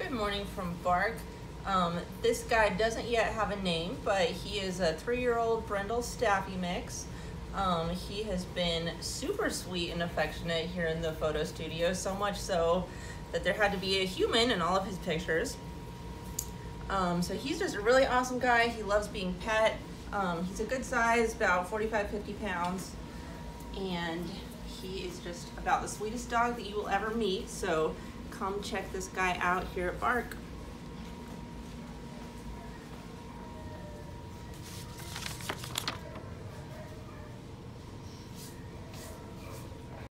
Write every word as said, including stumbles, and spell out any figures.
Good morning from Bark. Um, this guy doesn't yet have a name, but he is a three-year-old Brindle Staffy mix. Um, he has been super sweet and affectionate here in the photo studio, so much so that there had to be a human in all of his pictures. Um, so he's just a really awesome guy. He loves being pet. Um, he's a good size, about forty-five, fifty pounds, and he is just about the sweetest dog that you will ever meet. So come check this guy out here at Bark.